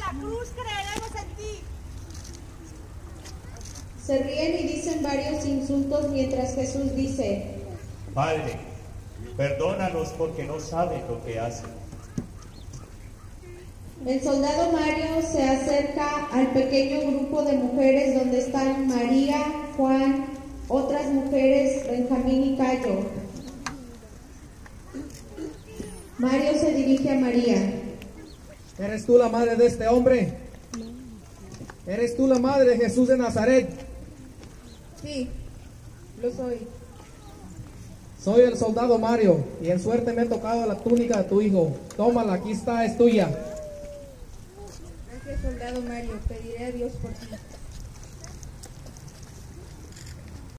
la cruz creeremos en ti. Se ríen y dicen varios insultos mientras Jesús dice: Padre, perdónalos porque no saben lo que hacen. El soldado Mario se acerca al pequeño grupo de mujeres donde están María, Juan, otras mujeres, Benjamín y Cayo. Mario se dirige a María. ¿Eres tú la madre de este hombre? ¿Eres tú la madre de Jesús de Nazaret? Sí, lo soy. Soy el soldado Mario, y en suerte me he tocado la túnica de tu hijo. Tómala, aquí está, es tuya. Gracias, soldado Mario. Pediré a Dios por ti.